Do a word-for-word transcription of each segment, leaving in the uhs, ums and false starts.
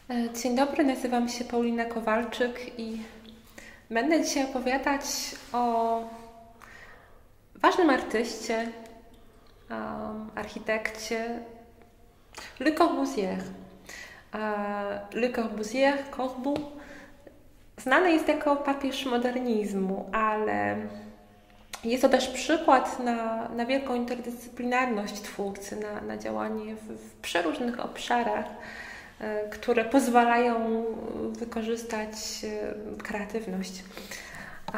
E, Dzień dobry, nazywam się Paulina Kowalczyk i będę dzisiaj opowiadać o ważnym artyście, um, architekcie Le Corbusier. E, Le Corbusier, Corbu, znany jest jako papież modernizmu, ale jest to też przykład na, na wielką interdyscyplinarność twórcy, na, na działanie w, w przeróżnych obszarach, które pozwalają wykorzystać kreatywność. A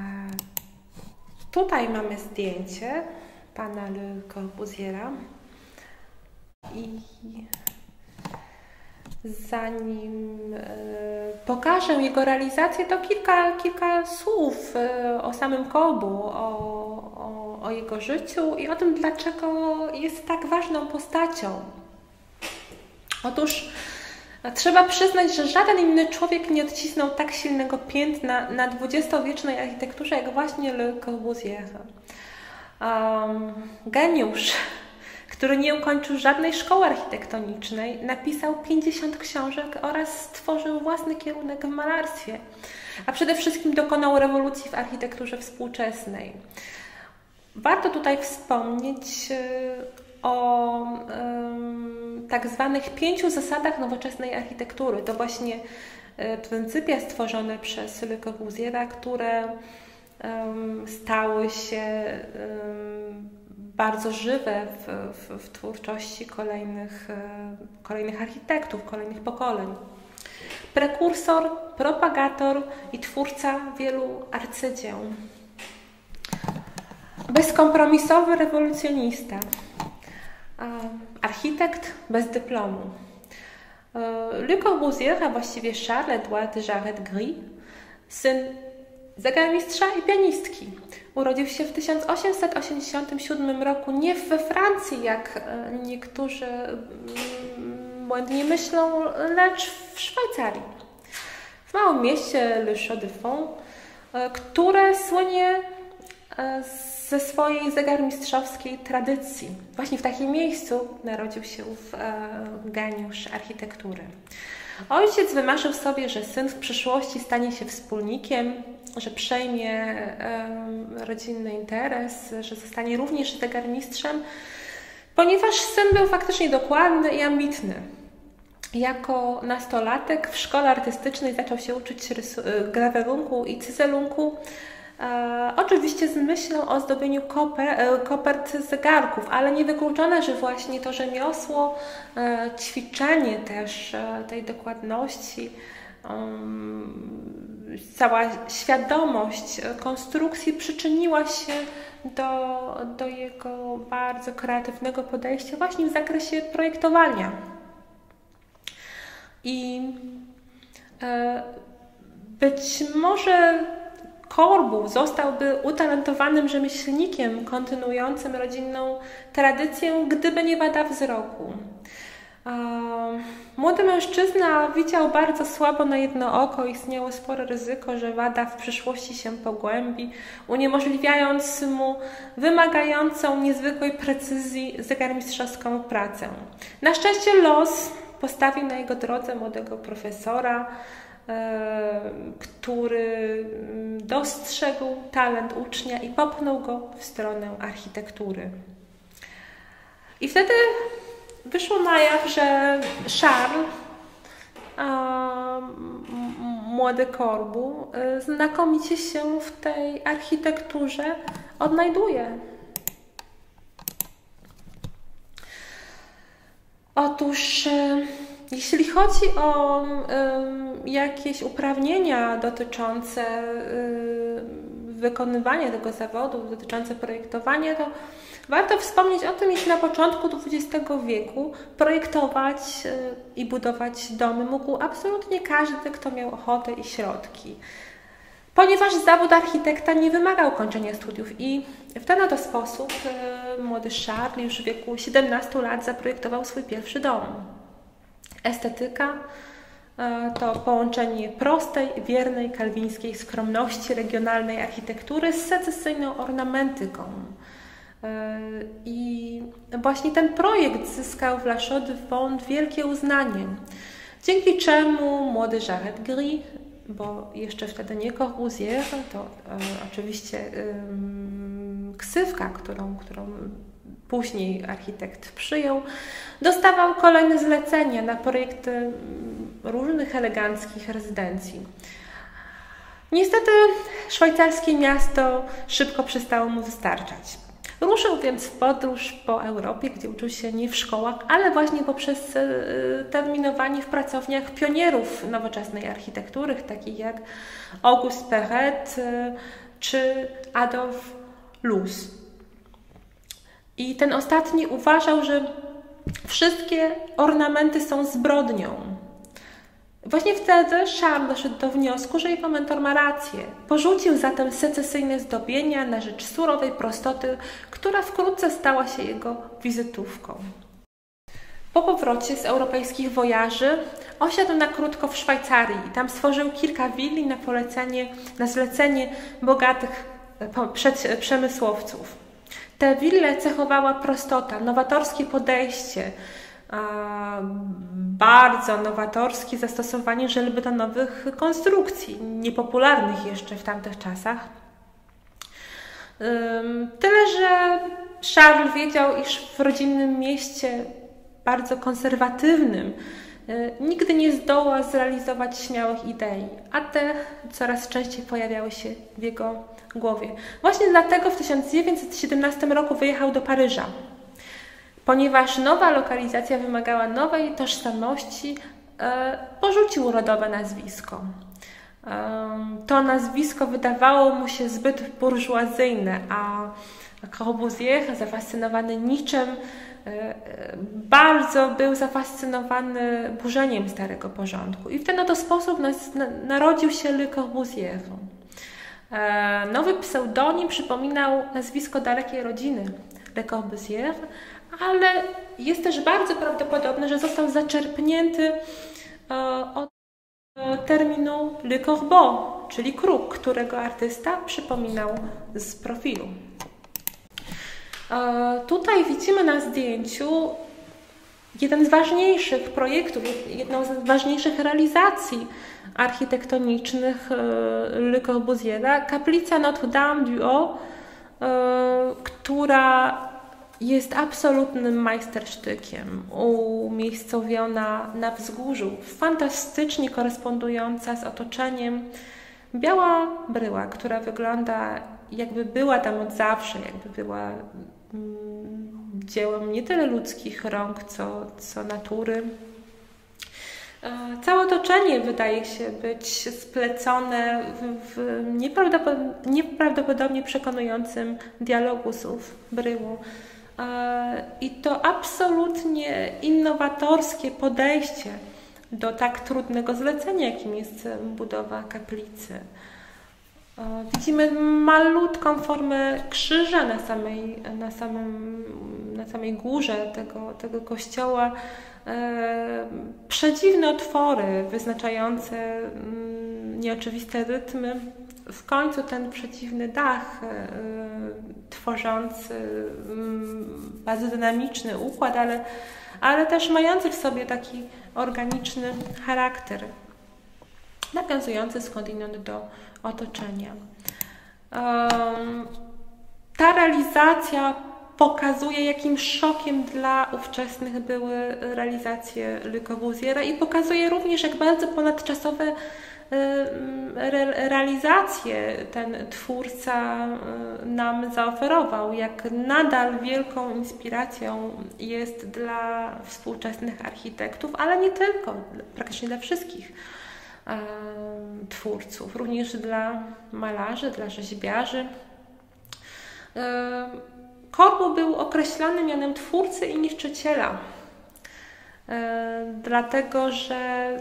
tutaj mamy zdjęcie pana Le Corbusiera i zanim pokażę jego realizację, to kilka, kilka słów o samym Corbu, o, o, o jego życiu i o tym, dlaczego jest tak ważną postacią. Otóż trzeba przyznać, że żaden inny człowiek nie odcisnął tak silnego piętna na dwudziestowiecznej architekturze jak właśnie Le Corbusier. Um, geniusz, który nie ukończył żadnej szkoły architektonicznej, napisał pięćdziesiąt książek oraz stworzył własny kierunek w malarstwie, a przede wszystkim dokonał rewolucji w architekturze współczesnej. Warto tutaj wspomnieć o um, tak zwanych pięciu zasadach nowoczesnej architektury. To właśnie y, pryncypia stworzone przez Le Corbusiera, które um, stały się um, bardzo żywe w, w, w twórczości kolejnych, y, kolejnych architektów, kolejnych pokoleń. Prekursor, propagator i twórca wielu arcydzieł. Bezkompromisowy rewolucjonista. Architekt bez dyplomu. Le Corbusier, a właściwie Charles-Édouard Jaret-Gris, syn zegarmistrza i pianistki. Urodził się w tysiąc osiemset osiemdziesiątym siódmym roku nie we Francji, jak niektórzy błędnie myślą, lecz w Szwajcarii. W małym mieście Le Chaux-de-Fonds, które słynie z ze swojej zegarmistrzowskiej tradycji. Właśnie w takim miejscu narodził się ów e, geniusz architektury. Ojciec wymarzył sobie, że syn w przyszłości stanie się wspólnikiem, że przejmie e, rodzinny interes, że zostanie również zegarmistrzem, ponieważ syn był faktycznie dokładny i ambitny. Jako nastolatek w szkole artystycznej zaczął się uczyć grawerunku i cyzelunku, E, oczywiście z myślą o zdobieniu koper, e, kopert zegarków, ale niewykluczone, że właśnie to rzemiosło, e, ćwiczenie też e, tej dokładności, um, cała świadomość konstrukcji przyczyniła się do, do jego bardzo kreatywnego podejścia właśnie w zakresie projektowania. I e, być może Corbu zostałby utalentowanym rzemieślnikiem kontynuującym rodzinną tradycję, gdyby nie wada wzroku. Młody mężczyzna widział bardzo słabo na jedno oko i istniało spore ryzyko, że wada w przyszłości się pogłębi, uniemożliwiając mu wymagającą niezwykłej precyzji zegarmistrzowską pracę. Na szczęście los postawił na jego drodze młodego profesora, który dostrzegł talent ucznia i popchnął go w stronę architektury. I wtedy wyszło na jaw, że Charles, młody Corbu, znakomicie się w tej architekturze odnajduje. Otóż jeśli chodzi o y, jakieś uprawnienia dotyczące y, wykonywania tego zawodu, dotyczące projektowania, to warto wspomnieć o tym, iż na początku dwudziestego wieku projektować y, i budować domy mógł absolutnie każdy, kto miał ochotę i środki. Ponieważ zawód architekta nie wymagał ukończenia studiów i w ten oto sposób y, młody Charles już w wieku siedemnastu lat zaprojektował swój pierwszy dom. Estetyka to połączenie prostej, wiernej, kalwińskiej skromności regionalnej architektury z secesyjną ornamentyką. I właśnie ten projekt zyskał w La Chaux-de-Fonds wielkie uznanie. dzięki czemu młody Jared Gris, bo jeszcze wtedy nie Corbusier, to e, oczywiście e, ksywka, którą, którą później architekt przyjął, dostawał kolejne zlecenia na projekty różnych eleganckich rezydencji. Niestety szwajcarskie miasto szybko przestało mu wystarczać. Ruszył więc w podróż po Europie, gdzie uczył się nie w szkołach, ale właśnie poprzez terminowanie w pracowniach pionierów nowoczesnej architektury, takich jak Auguste Perret czy Adolf Loos. I ten ostatni uważał, że wszystkie ornamenty są zbrodnią. Właśnie wtedy Charles doszedł do wniosku, że jego mentor ma rację. Porzucił zatem secesyjne zdobienia na rzecz surowej prostoty, która wkrótce stała się jego wizytówką. Po powrocie z europejskich wojaży osiadł na krótko w Szwajcarii i tam stworzył kilka willi na polecenie, na zlecenie bogatych przemysłowców. Te wille cechowała prostota, nowatorskie podejście, bardzo nowatorskie zastosowanie żelbetonowych konstrukcji, niepopularnych jeszcze w tamtych czasach. Tyle, że Charles wiedział, iż w rodzinnym mieście, bardzo konserwatywnym, nigdy nie zdoła zrealizować śmiałych idei, a te coraz częściej pojawiały się w jego głowie. Właśnie dlatego w tysiąc dziewięćset siedemnastym roku wyjechał do Paryża. Ponieważ nowa lokalizacja wymagała nowej tożsamości, porzucił rodowe nazwisko. To nazwisko wydawało mu się zbyt burżuazyjne, a Corbusier, zafascynowany niczym, bardzo był zafascynowany burzeniem starego porządku. I w ten oto sposób narodził się Le Corbusier. Nowy pseudonim przypominał nazwisko dalekiej rodziny Le Corbusier, ale jest też bardzo prawdopodobne, że został zaczerpnięty od terminu Le Corbeau, czyli kruk, którego artysta przypominał z profilu. Tutaj widzimy na zdjęciu jeden z ważniejszych projektów, jedną z ważniejszych realizacji architektonicznych Le Corbusiera, kaplica Notre-Dame du Haut, która jest absolutnym majstersztykiem, umiejscowiona na wzgórzu, fantastycznie korespondująca z otoczeniem. Biała bryła, która wygląda, jakby była tam od zawsze, jakby była mm, dziełem nie tyle ludzkich rąk, co, co natury. Całe otoczenie wydaje się być splecone w, w nieprawdopodobnie, nieprawdopodobnie przekonującym dialogu słów bryłu. I to absolutnie innowatorskie podejście do tak trudnego zlecenia, jakim jest budowa kaplicy. Widzimy malutką formę krzyża na samej, na samym, na samej górze tego, tego kościoła. Przedziwne otwory wyznaczające nieoczywiste rytmy. W końcu ten przeciwny dach tworzący bardzo dynamiczny układ, ale, ale też mający w sobie taki organiczny charakter, nawiązujący skądinąd do otoczenia. Ta realizacja pokazuje, jakim szokiem dla ówczesnych były realizacje Le Corbusiera i pokazuje również, jak bardzo ponadczasowe re realizacje ten twórca nam zaoferował, jak nadal wielką inspiracją jest dla współczesnych architektów, ale nie tylko, praktycznie dla wszystkich twórców, również dla malarzy, dla rzeźbiarzy. Corbu był określany mianem twórcy i niszczyciela, dlatego że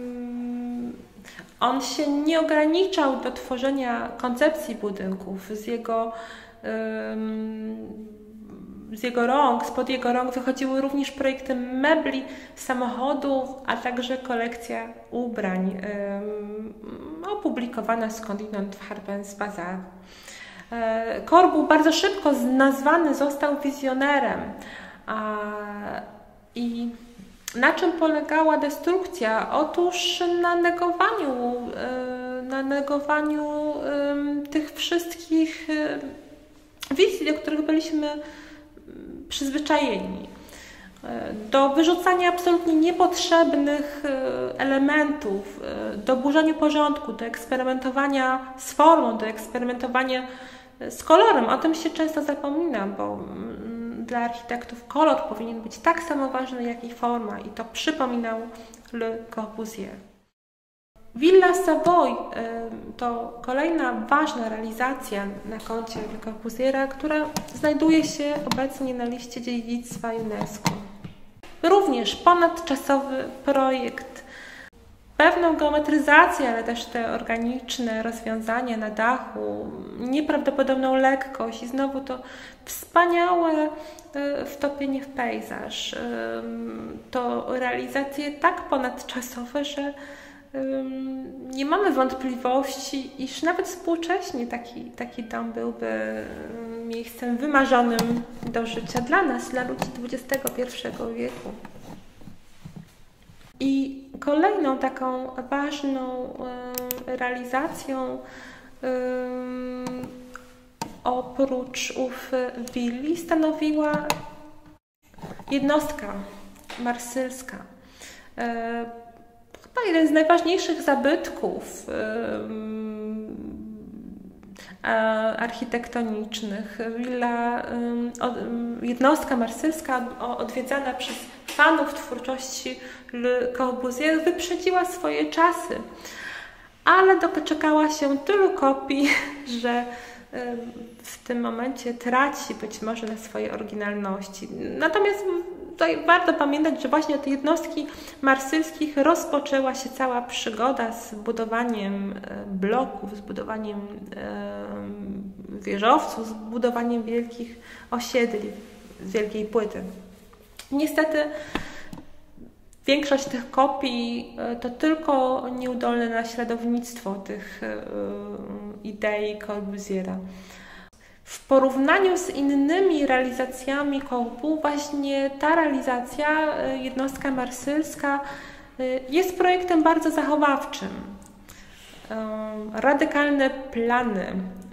on się nie ograniczał do tworzenia koncepcji budynków. Z jego, z jego rąk, spod jego rąk wychodziły również projekty mebli, samochodów, a także kolekcja ubrań opublikowana skądinąd w Harper's Bazaar. Corbu bardzo szybko nazwany został wizjonerem a, i Na czym polegała destrukcja? Otóż na negowaniu, na negowaniu tych wszystkich wizji, do których byliśmy przyzwyczajeni. Do wyrzucania absolutnie niepotrzebnych elementów, do burzenia porządku, do eksperymentowania z formą, do eksperymentowania z kolorem. O tym się często zapomina, bo dla architektów kolor powinien być tak samo ważny, jak i forma, i to przypominał Le Corbusier. Villa Savoye to kolejna ważna realizacja na koncie Le Corbusiera, która znajduje się obecnie na liście dziedzictwa UNESCO. Również ponadczasowy projekt, pewną geometryzację, ale też te organiczne rozwiązania na dachu, nieprawdopodobną lekkość i znowu to wspaniałe wtopienie w pejzaż. To realizacje tak ponadczasowe, że nie mamy wątpliwości, iż nawet współcześnie taki, taki dom byłby miejscem wymarzonym do życia dla nas, dla ludzi dwudziestego pierwszego wieku. I kolejną taką ważną realizacją oprócz ów willi stanowiła jednostka marsylska. Chyba jeden z najważniejszych zabytków architektonicznych. Willa, jednostka marsylska odwiedzana przez fanów twórczości Le Corbusier wyprzedziła swoje czasy, ale doczekała się tylu kopii, że w tym momencie traci być może na swojej oryginalności. Natomiast tutaj warto pamiętać, że właśnie od jednostki marsylskich rozpoczęła się cała przygoda z budowaniem bloków, z budowaniem wieżowców, z budowaniem wielkich osiedli z wielkiej płyty. Niestety większość tych kopii to tylko nieudolne naśladownictwo tych idei Corbusiera. W porównaniu z innymi realizacjami Corbu właśnie ta realizacja, jednostka marsylska, jest projektem bardzo zachowawczym. Radykalne plany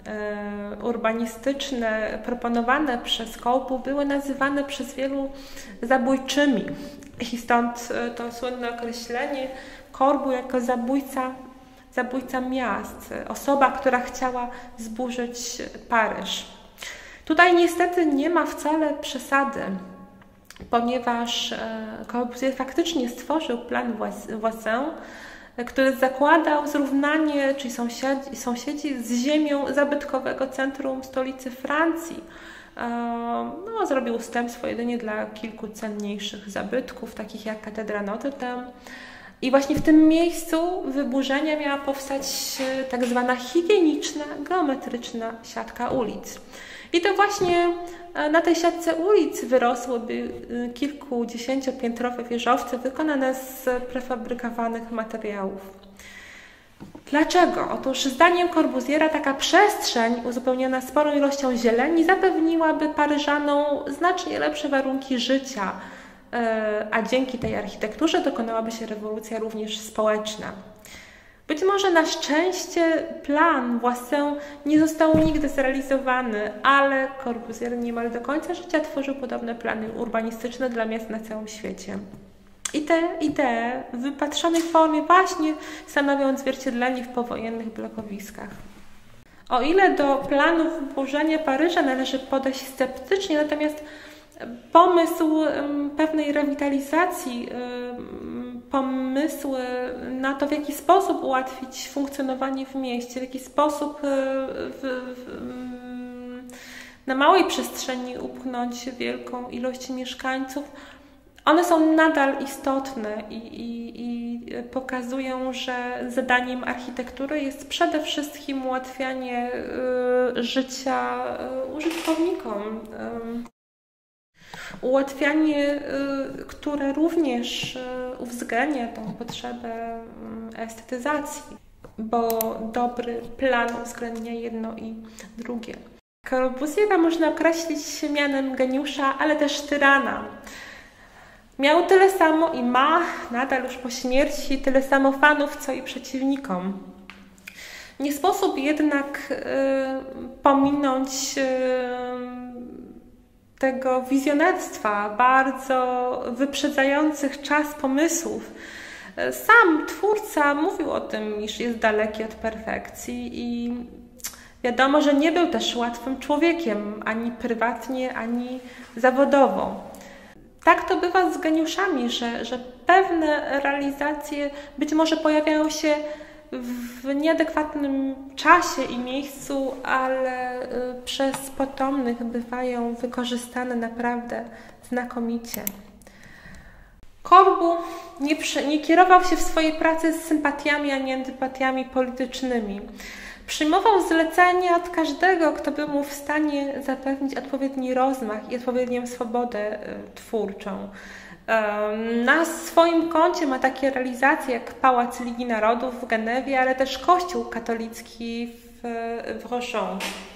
urbanistyczne proponowane przez Corbu były nazywane przez wielu zabójczymi. I stąd to słynne określenie Corbu jako zabójca, zabójca miast, osoba, która chciała zburzyć Paryż. Tutaj niestety nie ma wcale przesady, ponieważ Corbusier faktycznie stworzył plan Voisin, który zakładał zrównanie, czyli sąsiedzi, sąsiedzi z ziemią zabytkowego centrum stolicy Francji. No, zrobił ustępstwo jedynie dla kilku cenniejszych zabytków, takich jak katedra Notre Dame. I właśnie w tym miejscu wyburzenia miała powstać tak zwana higieniczna, geometryczna siatka ulic. I to właśnie na tej siatce ulic wyrosłyby kilkudziesięciopiętrowe wieżowce wykonane z prefabrykowanych materiałów. Dlaczego? Otóż zdaniem Corbusiera taka przestrzeń uzupełniona sporą ilością zieleni zapewniłaby Paryżanom znacznie lepsze warunki życia, a dzięki tej architekturze dokonałaby się rewolucja również społeczna. Być może na szczęście plan Voisin nie został nigdy zrealizowany, ale Corbusier niemal do końca życia tworzył podobne plany urbanistyczne dla miast na całym świecie. I te idee w wypatrzonej formie właśnie stanowią odzwierciedlenie w powojennych blokowiskach. O ile do planów wyburzenia Paryża należy podejść sceptycznie, natomiast pomysł pewnej rewitalizacji, pomysły na to, w jaki sposób ułatwić funkcjonowanie w mieście, w jaki sposób w, w, na małej przestrzeni upchnąć wielką ilość mieszkańców, one są nadal istotne i, i, i pokazują, że zadaniem architektury jest przede wszystkim ułatwianie y, życia y, użytkownikom. Y, Ułatwianie, y, które również y, uwzględnia tą potrzebę y, estetyzacji, bo dobry plan uwzględnia jedno i drugie. Corbusiera można określić mianem geniusza, ale też tyrana. Miał tyle samo i ma nadal już po śmierci tyle samo fanów, co i przeciwnikom. Nie sposób jednak y, pominąć y, tego wizjonerstwa, bardzo wyprzedzających czas pomysłów. Sam twórca mówił o tym, iż jest daleki od perfekcji i wiadomo, że nie był też łatwym człowiekiem, ani prywatnie, ani zawodowo. Tak to bywa z geniuszami, że, że pewne realizacje być może pojawiają się w nieadekwatnym czasie i miejscu, ale przez potomnych bywają wykorzystane naprawdę znakomicie. Corbu nie, nie kierował się w swojej pracy z sympatiami ani antypatiami politycznymi. Przyjmował zlecenia od każdego, kto był mu w stanie zapewnić odpowiedni rozmach i odpowiednią swobodę twórczą. Na swoim koncie ma takie realizacje jak Pałac Ligi Narodów w Genewie, ale też Kościół katolicki w, w Rochon.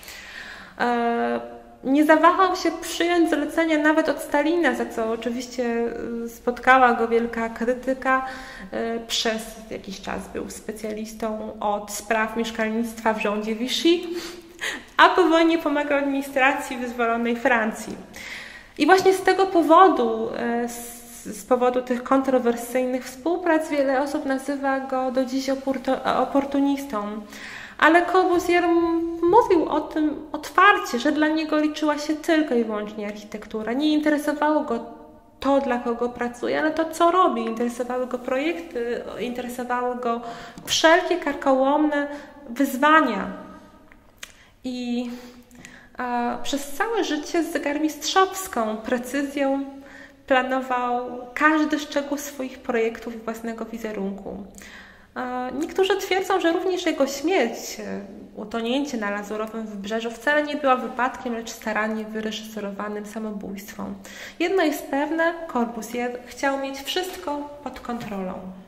Nie zawahał się przyjąć zlecenia nawet od Stalina, za co oczywiście spotkała go wielka krytyka. Przez jakiś czas był specjalistą od spraw mieszkalnictwa w rządzie Vichy, a po wojnie pomagał administracji wyzwolonej Francji. I właśnie z tego powodu, z powodu tych kontrowersyjnych współprac, wiele osób nazywa go do dziś oportunistą. Ale Corbusier mówił o tym otwarcie, że dla niego liczyła się tylko i wyłącznie architektura. Nie interesowało go to, dla kogo pracuje, ale to, co robi. Interesowały go projekty, interesowały go wszelkie karkołomne wyzwania. I a, przez całe życie z zegarmistrzowską precyzją planował każdy szczegół swoich projektów i własnego wizerunku. Niektórzy twierdzą, że również jego śmierć, utonięcie na Lazurowym Wybrzeżu wcale nie była wypadkiem, lecz starannie wyreżyserowanym samobójstwem. Jedno jest pewne, Corbusier chciał mieć wszystko pod kontrolą.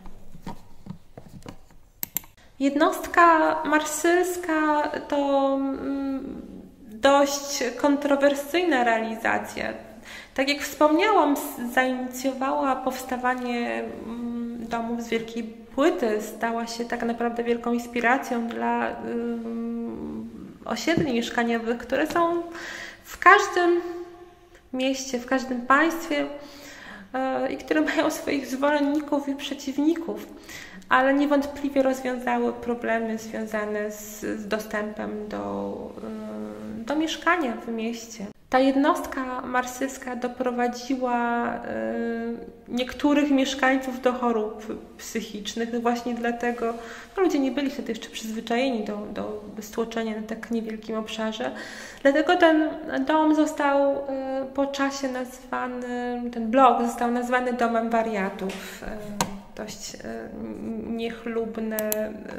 Jednostka marsylska to dość kontrowersyjna realizacja. Tak jak wspomniałam, zainicjowała powstawanie domów z wielkiej płyty, stała się tak naprawdę wielką inspiracją dla um, osiedli mieszkaniowych, które są w każdym mieście, w każdym państwie yy, i które mają swoich zwolenników i przeciwników, ale niewątpliwie rozwiązały problemy związane z, z dostępem do, yy, do mieszkania w mieście. Ta jednostka marsylska doprowadziła y, niektórych mieszkańców do chorób psychicznych. Właśnie dlatego no, ludzie nie byli wtedy jeszcze przyzwyczajeni do, do stłoczenia na tak niewielkim obszarze. Dlatego ten dom został y, po czasie nazwany, ten blok został nazwany domem wariatów. Y, dość y, niechlubne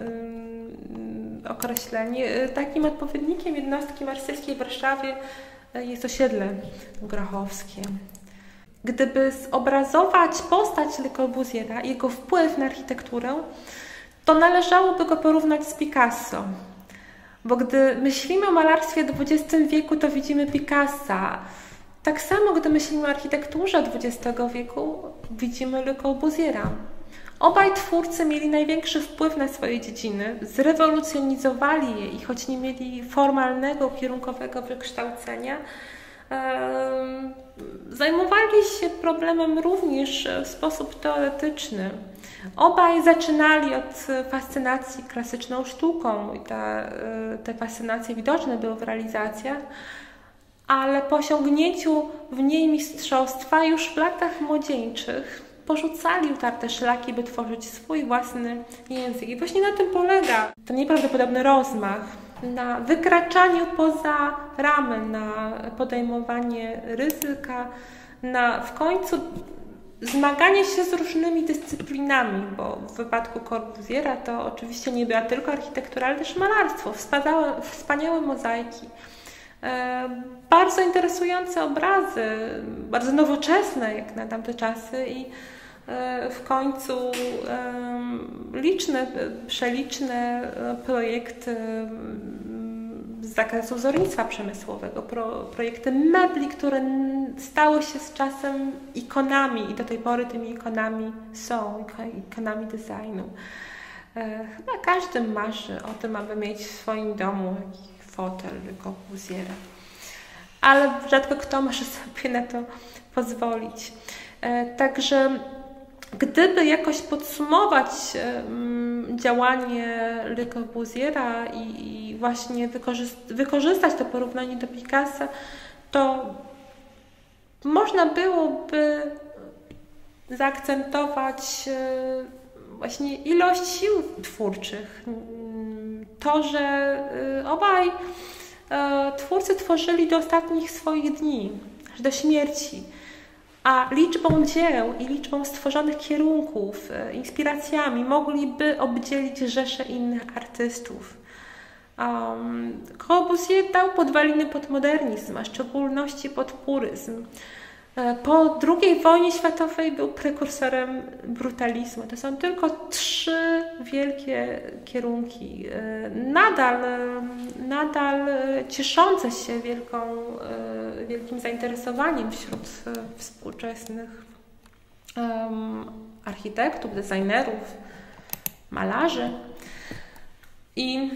y, określenie. Y, takim odpowiednikiem jednostki marsylskiej w Warszawie jest osiedle grochowskie. Gdyby zobrazować postać Le Corbusiera i jego wpływ na architekturę, to należałoby go porównać z Picasso. Bo gdy myślimy o malarstwie w dwudziestym wieku, to widzimy Picassa. Tak samo, gdy myślimy o architekturze dwudziestego wieku, widzimy Le Corbusiera. Obaj twórcy mieli największy wpływ na swoje dziedziny, zrewolucjonizowali je i choć nie mieli formalnego, kierunkowego wykształcenia, e, zajmowali się problemem również w sposób teoretyczny. Obaj zaczynali od fascynacji klasyczną sztuką i ta, te fascynacje widoczne były w realizacjach, ale po osiągnięciu w niej mistrzostwa już w latach młodzieńczych porzucali utarte szlaki, by tworzyć swój własny język. I właśnie na tym polega ten nieprawdopodobny rozmach, na wykraczaniu poza ramy, na podejmowanie ryzyka, na w końcu zmaganie się z różnymi dyscyplinami, bo w wypadku Corbusiera to oczywiście nie była tylko architektura, ale też malarstwo, wspaniałe, wspaniałe mozaiki. E, bardzo interesujące obrazy, bardzo nowoczesne jak na tamte czasy i e, w końcu e, liczne, przeliczne projekty z zakresu wzornictwa przemysłowego, pro, projekty mebli, które stały się z czasem ikonami i do tej pory tymi ikonami są, ikonami designu. Chyba każdy marzy o tym, aby mieć w swoim domu jakiś fotel Le Corbusiera, ale rzadko kto może sobie na to pozwolić. Także gdyby jakoś podsumować um, działanie Le Corbusiera i, i właśnie wykorzyst wykorzystać to porównanie do Picassa, to można byłoby zaakcentować y, właśnie ilość sił twórczych. To, że y, obaj y, twórcy tworzyli do ostatnich swoich dni, aż do śmierci. A liczbą dzieł i liczbą stworzonych kierunków, inspiracjami mogliby obdzielić rzeszę innych artystów. Um, Corbusier dał podwaliny pod modernizm, a w szczególności pod puryzm. Po drugiej wojnie światowej był prekursorem brutalizmu. To są tylko trzy wielkie kierunki, nadal, nadal cieszące się wielką, wielkim zainteresowaniem wśród współczesnych um, architektów, designerów, malarzy. I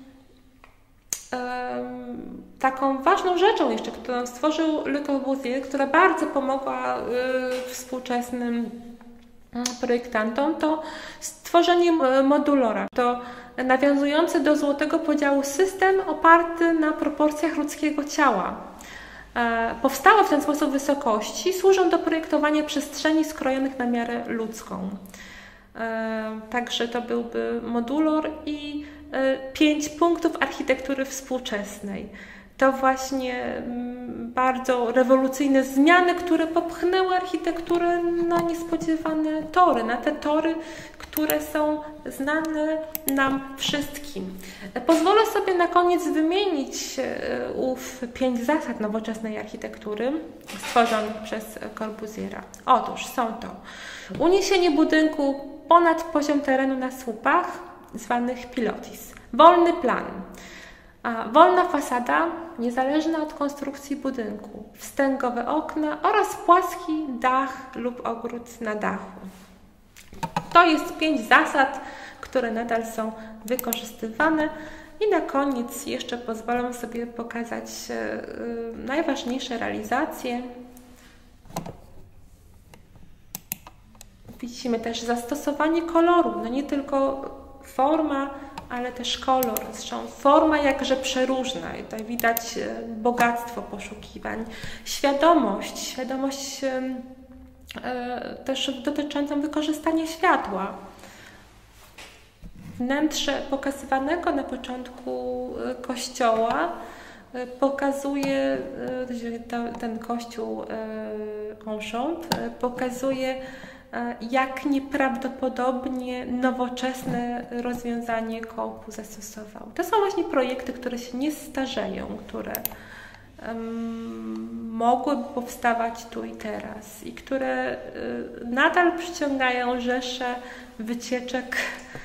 um, taką ważną rzeczą jeszcze, którą stworzył Le Corbusier, która bardzo pomogła y, współczesnym projektantom, to stworzenie modulora. To nawiązujący do złotego podziału system oparty na proporcjach ludzkiego ciała. E, powstałe w ten sposób wysokości służą do projektowania przestrzeni skrojonych na miarę ludzką. E, także to byłby modulor i e, pięć punktów architektury współczesnej. To właśnie bardzo rewolucyjne zmiany, które popchnęły architekturę na niespodziewane tory, na te tory, które są znane nam wszystkim. Pozwolę sobie na koniec wymienić ów pięć zasad nowoczesnej architektury stworzonych przez Corbusiera. Otóż są to uniesienie budynku ponad poziom terenu na słupach, zwanych pilotis, wolny plan, a wolna fasada, niezależna od konstrukcji budynku, wstęgowe okna oraz płaski dach lub ogród na dachu. To jest pięć zasad, które nadal są wykorzystywane. I na koniec jeszcze pozwolę sobie pokazać yy, najważniejsze realizacje. Widzimy też zastosowanie koloru, no nie tylko forma, ale też kolor. Zresztą forma jakże przeróżna. I tutaj widać bogactwo poszukiwań. Świadomość, świadomość e, też dotyczącą wykorzystania światła. Wnętrze pokazywanego na początku kościoła pokazuje, ten kościół Enchant pokazuje, jak nieprawdopodobnie nowoczesne rozwiązanie kołpu zastosował. To są właśnie projekty, które się nie starzeją, które um, mogłyby powstawać tu i teraz i które y, nadal przyciągają rzesze wycieczek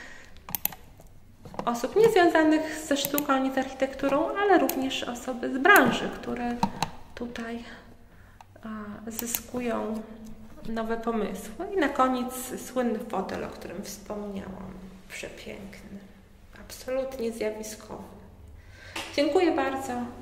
osób niezwiązanych ze sztuką, nie z architekturą, ale również osoby z branży, które tutaj a, zyskują nowe pomysły. I na koniec słynny fotel, o którym wspomniałam. Przepiękny. Absolutnie zjawiskowy. Dziękuję bardzo.